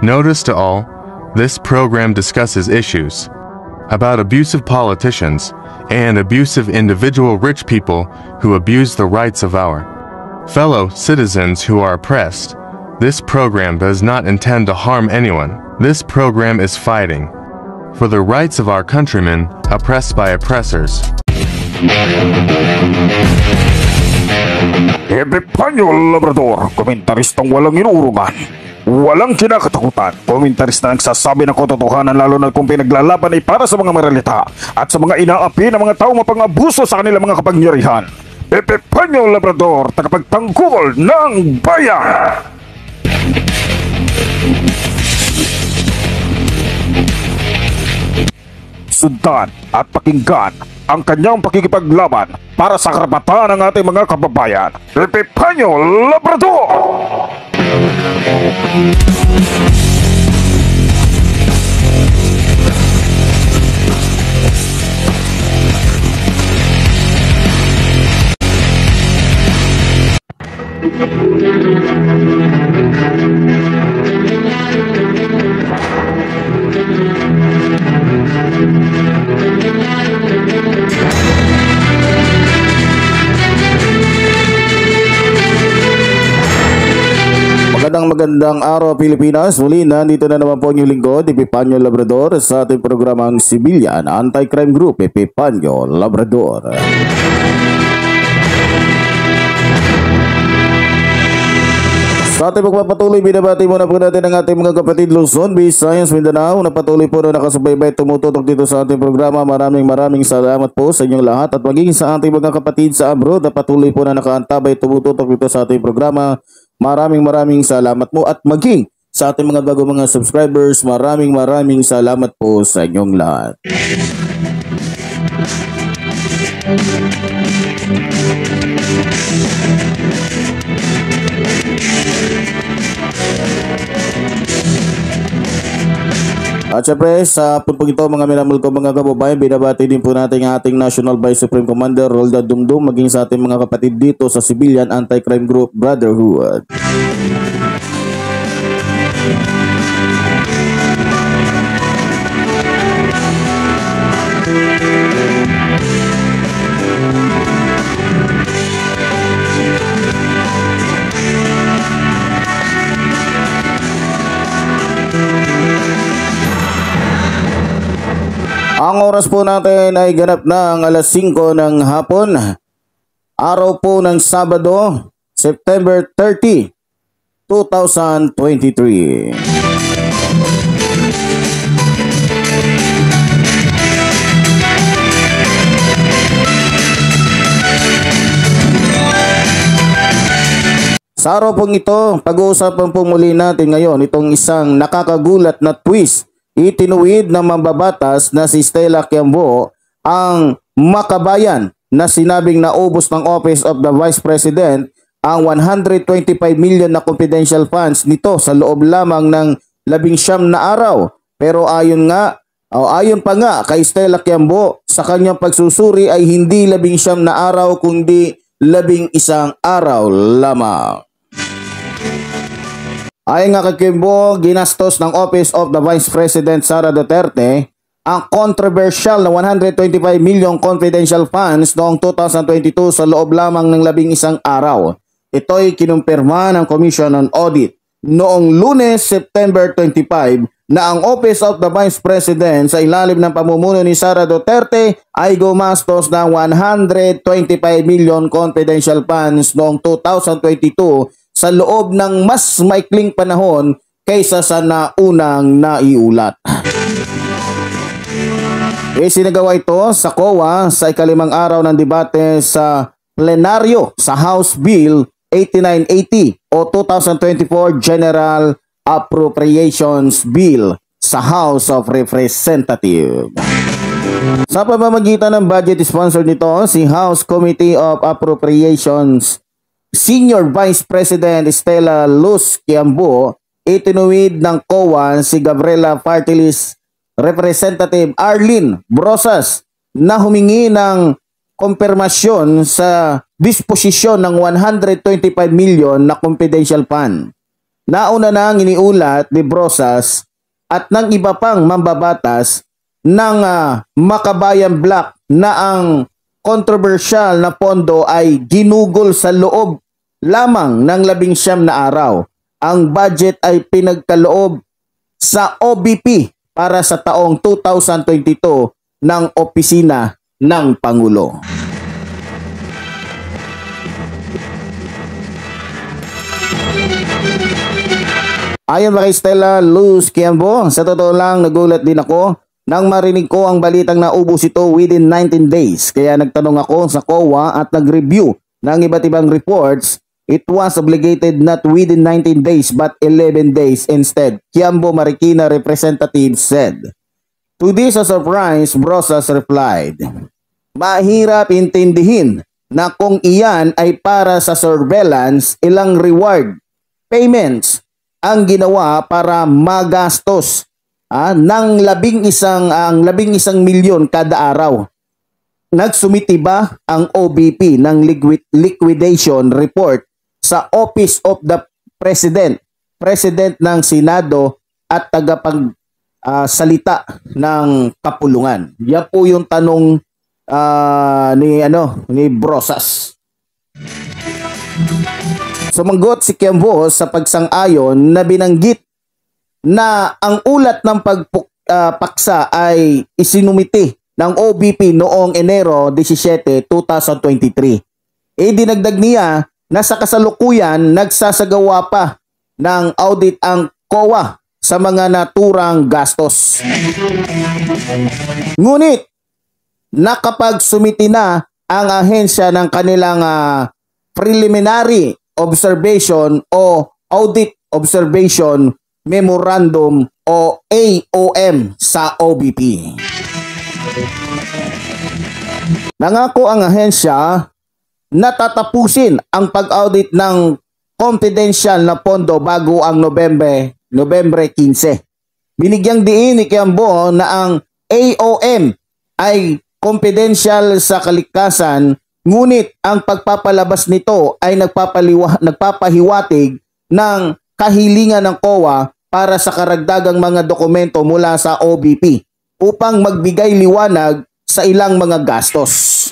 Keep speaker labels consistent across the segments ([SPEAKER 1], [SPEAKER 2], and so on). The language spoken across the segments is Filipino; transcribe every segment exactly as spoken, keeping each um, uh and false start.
[SPEAKER 1] Notice to all, this program discusses issues about abusive politicians and abusive individual rich people who abuse the rights of our fellow citizens who are oppressed. This program does not intend to harm anyone. This program is fighting for the rights of our countrymen oppressed by oppressors.
[SPEAKER 2] Epipanyo Labrador, komentaristang walang inuurungan, walang kinakatakutan, komentarista na nagsasabi ng katotohanan lalo na kung pinaglalaban ay para sa mga maralita at sa mga inaapi ng mga tao mapang-abuso sa kanilang mga kapangyarihan. Epipanyo Labrador, tagapagtanggol ng bayan! Sundan at pakinggan ang kanyang pakikipaglaban para sa karapatan ng ating mga kababayan. Epipanyo Labrador!
[SPEAKER 3] Magandang magandang araw Pilipinas. Muli na dito na naman po ang inyong lingkod, Epipanyo Labrador, sa ating programang Civilian Anti-Crime Group, Epipanyo Labrador. Sa ating pagpapatuloy, binabati muna po natin ang ating mga kapatid Luzon, Visayas, Mindanao na patuloy po na nakasubaybay tumututok dito sa ating programa. Maraming maraming salamat po sa inyong lahat at maging sa ating mga kapatid sa abroad na patuloy po na nakaantabay tumututok dito sa ating programa. Maraming maraming salamat po at maging sa ating mga bago mga subscribers, maraming maraming salamat po sa inyong lahat. At syempre sa punpong ito mga minamahal ko mga kababayan, binabati din po natin ang ating National Vice Supreme Commander Roldan Dumdum maging sa ating mga kapatid dito sa Civilian Anti-Crime Group Brotherhood. Ang oras po natin ay ganap na ang alas singko ng hapon. Araw po ng Sabado, September thirtieth, twenty twenty-three. Sa araw pong ito, pag-uusapan po muli natin ngayon itong isang nakakagulat na twist. Itinuwid ng mambabatas na si Stella Quiambo ang makabayan na sinabing naubos ng Office of the Vice President ang one hundred twenty-five million na confidential funds nito sa loob lamang ng labing siyam na araw. Pero ayon nga, o ayon pa nga kay Stella Quiambo, sa kanyang pagsusuri ay hindi labing siyam na araw kundi labing isang araw lamang. Ayon nga kay Quiambo, ginastos ng Office of the Vice President Sara Duterte ang controversial na one hundred twenty-five million confidential funds noong two thousand twenty-two sa loob lamang ng labing isang araw. Ito'y kinumpirma ng Commission on Audit noong Lunes, September twenty-fifth na ang Office of the Vice President sa ilalim ng pamumuno ni Sara Duterte ay gumastos ng one hundred twenty-five million confidential funds noong two thousand twenty-two sa loob ng mas maikling panahon kaysa sa naunang naiulat. E sinagawa ito sa C O A sa ikalimang araw ng debate sa plenaryo sa House Bill eighty-nine eighty o two thousand twenty-four General Appropriations Bill sa House of Representatives. Sa pamamagitan ng budget sponsor nito, si House Committee of Appropriations Senior Vice President Stella Luz Quiambo, itinuwid ng C O A si Gabriela Party-List Representative Arlene Brosas na humingi ng kumpirmasyon sa disposisyon ng one hundred twenty-five million na confidential fund nauna nang iniulat ni Brosas at ng iba pang mambabatas ng uh, Makabayan Black na ang controversial na pondo ay ginugol sa loob lamang ng labing siyam na araw. Ang budget ay pinagkaloob sa O B P para sa taong two thousand twenty-two ng Opisina ng Pangulo. Ayon kay Stella Luz Quiambo, sa totoo lang nagulat din ako nang marinig ko ang balitang naubos ito within nineteen days. Kaya nagtanong ako sa C O A at nag-review ng iba't ibang reports. It was obligated not within nineteen days but eleven days instead, Quiambo Marikina representative said. To this a surprise, Brosas replied, mahirap intindihin na kung iyan ay para sa surveillance, ilang reward payments ang ginawa para magastos ah, ng labing isang, ang labing isang milyon kada araw. Nagsumiti ba ang O B P ng liquid, liquidation report sa Office of the President, President ng Senado at tagapag uh, salita ng kapulungan? Yan po yung tanong uh, ni ano ni Brosas. Sumagot si Quiambo sa pagsang-ayon na binanggit na ang ulat ng pagpaksa uh, ay isinumiti ng O B P noong Enero seventeen, twenty twenty-three. E dinagdag niya na sa kasalukuyan nagsasagawa pa ng audit ang C O A sa mga naturang gastos. Ngunit nakapagsumiti na ang ahensya ng kanilang uh, preliminary observation o audit observation memorandum o A O M sa O B P. Nangako ang ahensya na tatapusin ang pag-audit ng confidential na pondo bago ang Nobyembre Nobyembre fifteen. Binigyang diin ni Quiambo na ang A O M ay confidential sa kalikasan, ngunit ang pagpapalabas nito ay nagpapaliwa, nagpapahiwatig ng kahilingan ng C O A para sa karagdagang mga dokumento mula sa O B P upang magbigay liwanag sa ilang mga gastos.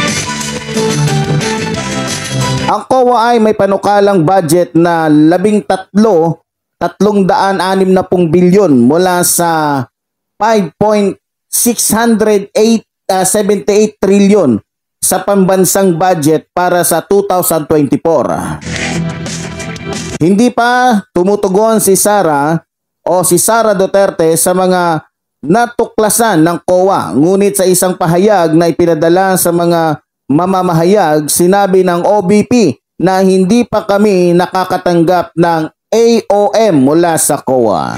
[SPEAKER 3] Ang C O A ay may panukalang budget na labing tatlo, tatlong daan anim na pong bilyon mula sa five point six seven eight trillion sa pambansang budget para sa two thousand twenty-four. Hindi pa tumutugon si Sara o si Sara Duterte sa mga natuklasan ng C O A, ngunit sa isang pahayag na ipinadala sa mga mamamahayag, sinabi ng O B P na hindi pa kami nakakatanggap ng A O M mula sa C O A.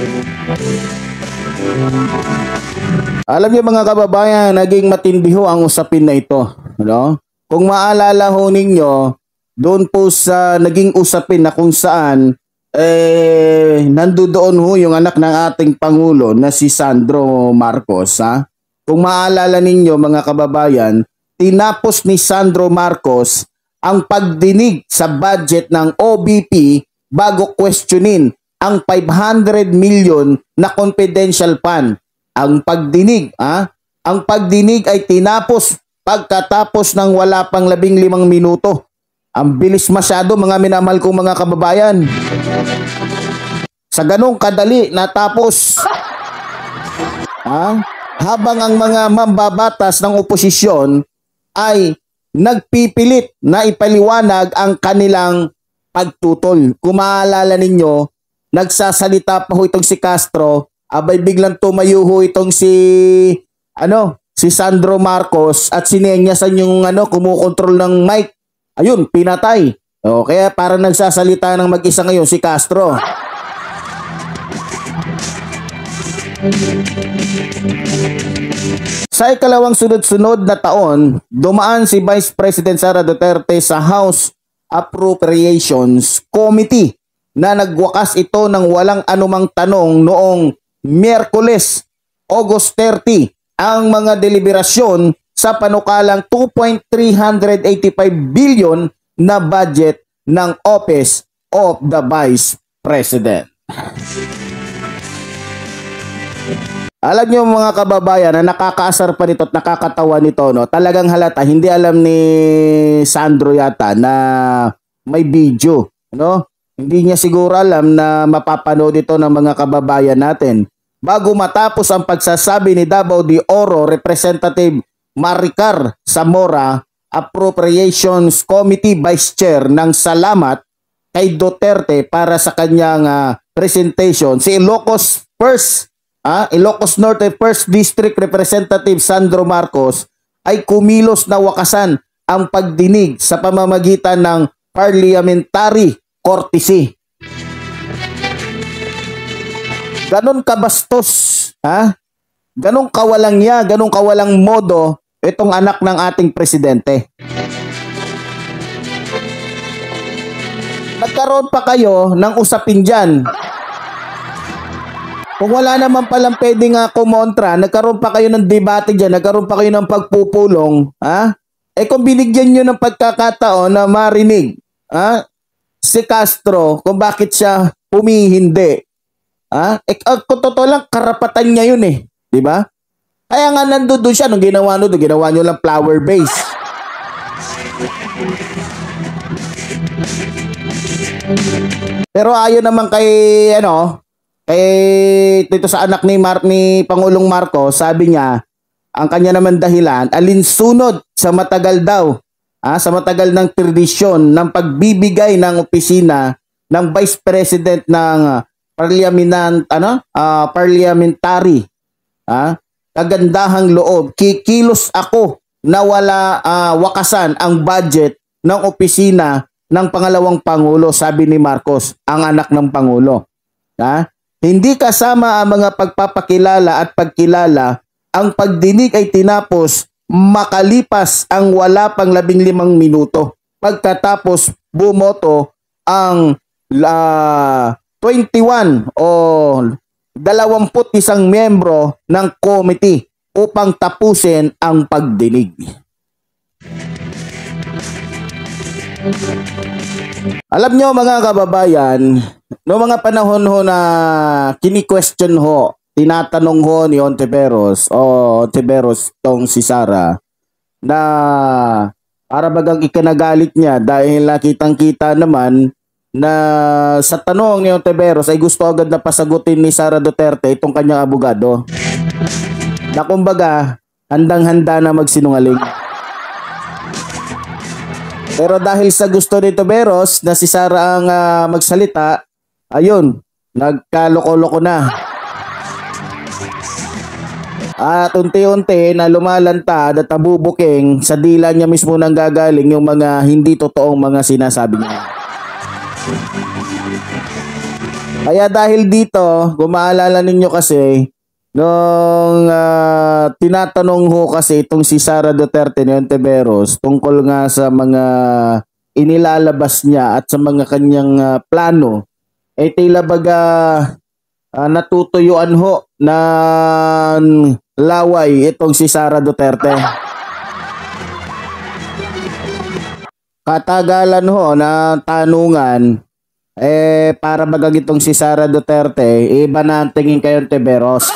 [SPEAKER 3] Alam niyo mga kababayan, naging matindi ho ang usapin na ito. No? Kung maalala ho ninyo, doon po sa naging usapin na kung saan eh, nandoon ho yung anak ng ating Pangulo na si Sandro Marcos. Ha? Kung maalala ninyo mga kababayan, tinapos ni Sandro Marcos ang pagdinig sa budget ng O B P bago questionin ang five hundred million na confidential fund. Ang pagdinig, ah, ang pagdinig ay tinapos pagkatapos ng wala pang labing limang minuto. Ang bilis masyado mga minamahal kong mga kababayan. Sa ganong kadali natapos. Ah, habang ang mga mambabatas ng oposisyon ay nagpipilit na ipaliwanag ang kanilang pagtutol. Kung maalala ninyo, nagsasalita pa ho itong si Castro, abay biglang tumayo ho itong si ano, si Sandro Marcos at sinenyasan yung ano, kumukontrol ng mic. Ayun, pinatay. O, kaya parang nagsasalita ng mag-isa ngayon si Castro. Sa ikalawang sunod-sunod na taon, dumaan si Vice President Sara Duterte sa House Appropriations Committee na nagwakas ito ng walang anumang tanong noong Miyerkules, August thirty, ang mga deliberasyon sa panukalang two point three eight five billion na budget ng Office of the Vice President. Alam niyo mga kababayan na nakakaasar pa nito at nakakatawa nito, no? Talagang halata, hindi alam ni Sandro yata na may video, no? Hindi niya siguro alam na mapapanood ito ng mga kababayan natin. Bago matapos ang pagsasabi ni Davao de Oro Representative Maricar Zamora, Appropriations Committee Vice Chair ng salamat kay Duterte para sa kanyang uh, presentation, si Ilocos First Ah, Ilocos Norte First District Representative Sandro Marcos ay kumilos na wakasan ang pagdinig sa pamamagitan ng parliamentary courtesy. Ganon kabastos, ha? Ganon kawalang ya, ganon kawalang modo itong anak ng ating presidente. Nagkaroon pa kayo ng usapin dyan. Kung wala naman palang pwedeng uh, kumontra, nagkaroon pa kayo ng debate dyan, nagkaroon pa kayo ng pagpupulong, ha? Eh kung binigyan nyo ng pagkakataon na marinig, ha? Si Castro, kung bakit siya humihindi, ha? Eh kung totoo lang, karapatan niya yun eh, di ba? Kaya nga nandoon siya, nung ginawa nyo, ginawa nyo lang flower base. Pero ayon naman kay, ano, eh, dito sa anak ni, Mar ni Pangulong Marcos, sabi niya, ang kanya naman dahilan, alinsunod sa matagal daw, ah, sa matagal ng tradisyon ng pagbibigay ng opisina ng Vice President ng uh, Parliament, ano? Uh, parliamentary, ah, kagandahang loob. Kikilos ako na wala uh, wakasan ang budget ng opisina ng pangalawang Pangulo, sabi ni Marcos, ang anak ng Pangulo. Ha? Hindi kasama ang mga pagpapakilala at pagkilala, ang pagdinig ay tinapos makalipas ang wala pang labing limang minuto. Pagkatapos bumoto ang uh, twenty-one o dalawamput isang miyembro ng committee upang tapusin ang pagdinig. Alam nyo mga kababayan, noong mga panahon ho na kini-question ho, tinatanong ho ni Ontiveros o Ontiveros tong si Sara na para bagang ikinagalit niya dahil nakitang-kita naman na sa tanong ni Ontiveros ay gusto agad na pasagutin ni Sara Duterte itong kanyang abogado. Na kumbaga, handang-handa na magsinungaling. Pero dahil sa gusto ni Ontiveros na si Sara ang uh, magsalita, ayun, nagkaloko-loko na. At unti-unti na lumalantad at nabubuking sa dila niya mismo nang gagaling yung mga hindi totoong mga sinasabi niya. Kaya dahil dito, kung maalala ninyo kasi, nung uh, tinatanong ho kasi itong si Sara Duterte ni Ontiveros tungkol nga sa mga inilalabas niya at sa mga kanyang uh, plano, eh tila baga uh, natutuyuan ho na laway itong si Sara Duterte. Katagalan ho na tanungan, eh para bagang itong si Sara Duterte, iba na ang tingin kay Ontiveros.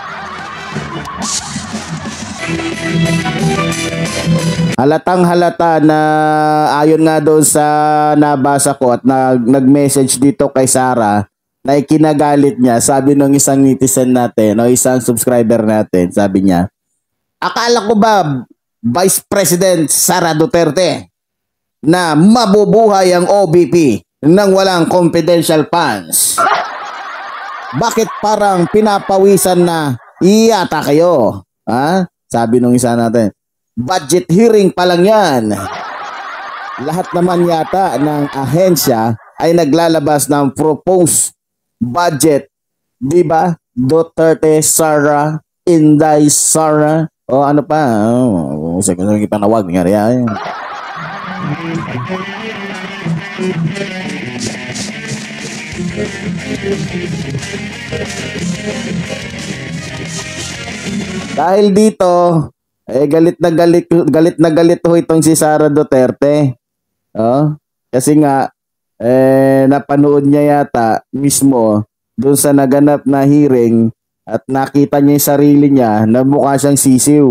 [SPEAKER 3] Halatang halata na ayon nga doon sa nabasa ko at nag, nag-message dito kay Sara na ikinagalit niya, sabi ng isang netizen natin o isang subscriber natin, sabi niya, akala ko ba Vice President Sara Duterte na mabubuhay ang O B P nang walang confidential funds? Bakit parang pinapawisan na iyata kayo? Ha? Sabi nung isa natin, budget hearing pa lang yan. Lahat naman yata ng ahensya ay naglalabas ng proposed budget. Diba? Duterte, Sara, Inday, Sara. O ano pa? O, sa kung kita nawag. Nangyari yan. Dahil dito, eh galit na galit galit na galit ho itong si Sara Duterte. Oh, kasi nga eh napanood niya yata mismo doon sa naganap na hearing at nakita niya yung sarili niya na mukha siyang sisiw.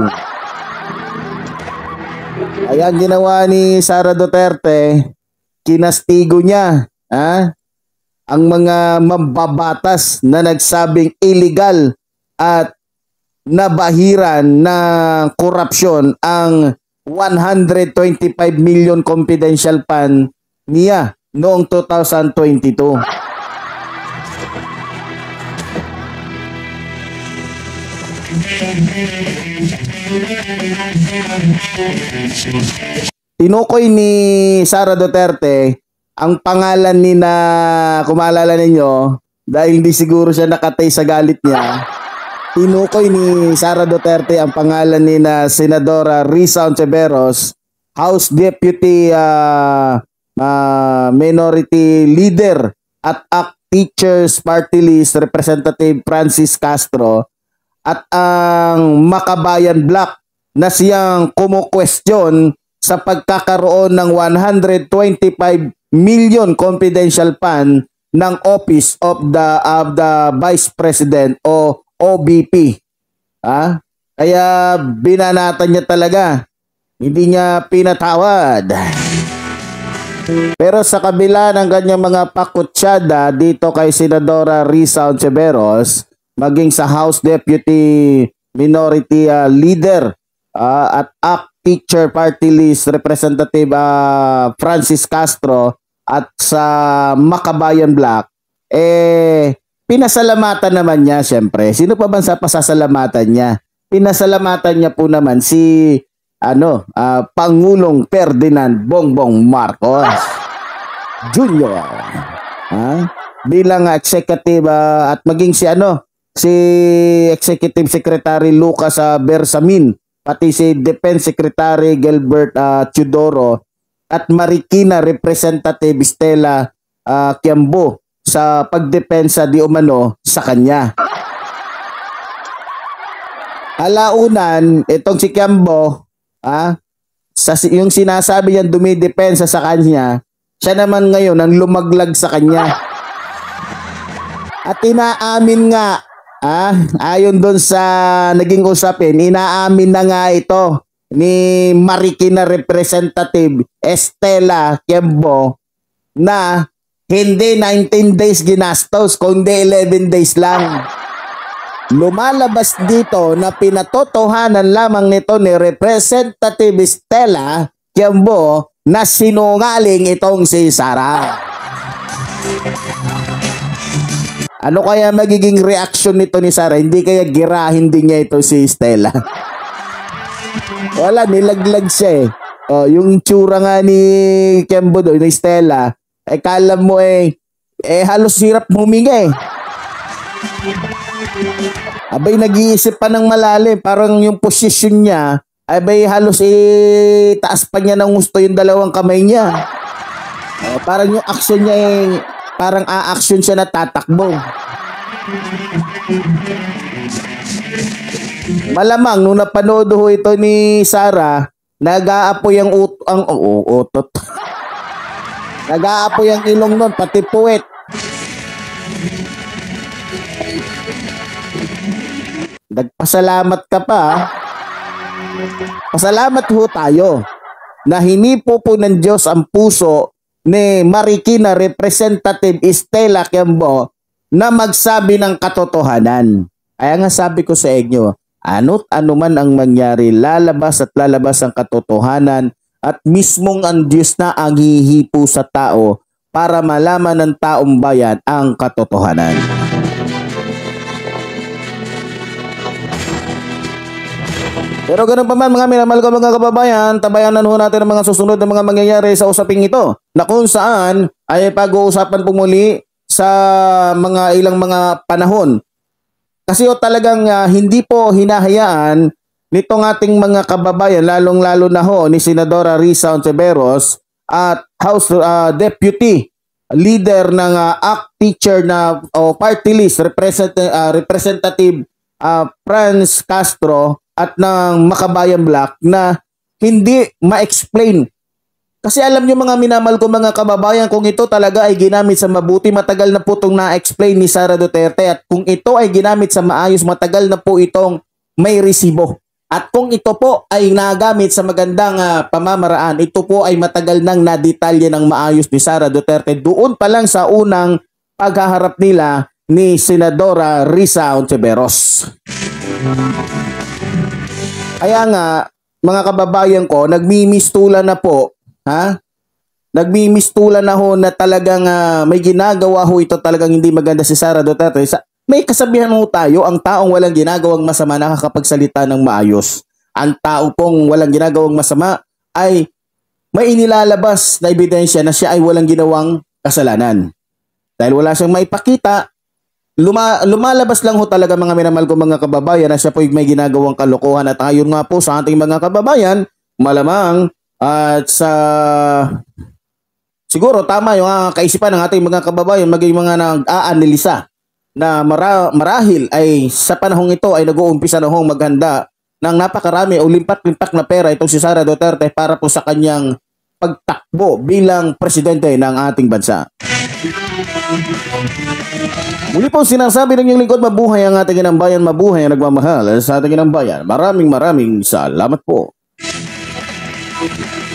[SPEAKER 3] Kaya ang ginawa ni Sara Duterte, kinastigo niya ha? Ang mga mambabatas na nagsabing illegal at nabahiran ng korupsyon ang one hundred twenty-five million confidential fund niya noong two thousand twenty-two. Tinukoy ni Sara Duterte ang pangalan ni na, kung maalala ninyo, dahil hindi siguro siya nakatay sa galit niya, tinukoy ni Sara Duterte ang pangalan ni na Senadora Risa Ontiveros, House Deputy uh, uh, Minority Leader at A C T Teachers Party List Representative Francis Castro, at ang Makabayan Black na siyang kumu-question sa pagkakaroon ng one hundred twenty-five million confidential fund ng Office of the of the Vice President o O B P. Ah? Kaya binanatan niya talaga. Hindi niya pinatawad. Pero sa kabila ng kanyang mga pakutsada dito kay Senadora Risa Ontiveros, maging sa House Deputy Minority uh, Leader uh, at A C T Teacher Party List Representative uh, Francis Castro at sa Makabayan Black, eh pinasalamatan naman niya siyempre. Sino pa ba sa pasasalamatan niya? Pinasalamatan niya po naman si ano, uh, Pangulong Ferdinand Bongbong Marcos Junior Ha? Bilang executive uh, at maging si ano, si Executive Secretary Lucas uh, Bersamin, pati si Defense Secretary Gilbert uh, Teodoro at Marikina Representative Stella uh, Quiambo sa pagdepensa di umano sa kanya. Alaunan, itong si Quiambo, ah, sa yung sinasabi niyang dumidepensa sa kanya, siya naman ngayon ang lumaglag sa kanya. At inaamin nga, ah, ayon doon sa naging usapin, inaamin na nga ito ni Marikina Representative Stella Quiambo na hindi nineteen days ginastos, kundi eleven days lang. Lumalabas dito na pinatotohanan lamang nito ni Representative Stella Quiambo na sinungaling itong si Sara. Ano kaya magiging reaksyon nito ni Sara? Hindi kaya girahin din niya ito si Stella? Wala, nilaglag siya eh. Oh, yung tsura nga ni Quiambo doon, ni Stella, eh kala mo eh, eh halos hirap huminga eh. Abay, nag-iisip pa ng malalim. Parang yung posisyon niya, abay, halos eh, taas pa niya ng gusto yung dalawang kamay niya. Uh, parang yung action niya eh, parang a-action siya na tatakbo. Malamang, nung napanood ho ito ni Sara, nag-aapoy ang, ut ang oh, utot. Nag-aapoy ang ilong nun, pati puwet. Nagpasalamat ka pa. Pasalamat ho tayo na hinipo po ng Diyos ang puso ni Marikina Representative Stella Quiambo na magsabi ng katotohanan. Kaya nga sabi ko sa inyo, ano't ano man ang mangyari, lalabas at lalabas ang katotohanan at mismong ang Diyos na ang hihipo sa tao para malaman ng taong bayan ang katotohanan. Pero ganun pa man mga minamahal ko mga kababayan, tabayanan ho natin ang mga susunod na mga mangyayari sa usaping ito na kung saan ay pag-uusapan po muli sa mga ilang mga panahon. Kasi o talagang uh, hindi po hinahayaan nitong ating mga kababayan, lalong-lalo na ho ni Senadora Risa Ontiveros at House uh, Deputy Leader ng uh, A C T Teacher na o uh, Party List Representative, uh, Representative uh, Franz Castro at ng Makabayan Black na hindi ma-explain. Kasi alam nyo mga minamahal ko mga kababayan, kung ito talaga ay ginamit sa mabuti, matagal na po itong na-explain ni Sara Duterte. At kung ito ay ginamit sa maayos, matagal na po itong may resibo. At kung ito po ay nagamit sa magandang uh, pamamaraan, ito po ay matagal nang nadetalye ng maayos ni Sara Duterte doon pa lang sa unang paghaharap nila ni Senadora Risa Hontiveros. Kaya nga, mga kababayan ko, nagmimistulan na po, ha? Nagmimistulan na ho na talagang uh, may ginagawa ho ito talagang hindi maganda si Sara Duterte. Sa, may kasabihan ho tayo, ang taong walang ginagawang masama nakakapagsalita ng maayos. Ang tao pong walang ginagawang masama ay may inilalabas na ebidensya na siya ay walang ginawang kasalanan. Dahil wala siyang maipakita, luma, lumalabas lang ho talaga mga minamahal ko mga kababayan na siya po may ginagawang kalokohan. At ayon nga po sa ating mga kababayan, malamang at sa siguro tama yung uh, kaisipan ng ating mga kababayan maging mga nag-aanalisa na mara, marahil ay sa panahong ito ay nag-uumpisa na hong maghanda ng napakarami o limpat-limpak na pera itong si Sara Duterte para po sa kanyang pagtakbo bilang presidente ng ating bansa. Muli po sinasabi ng inyong lingkod, mabuhay ang ating inang bayan, mabuhay ang nagmamahal sa ating inang bayan. Maraming maraming salamat po.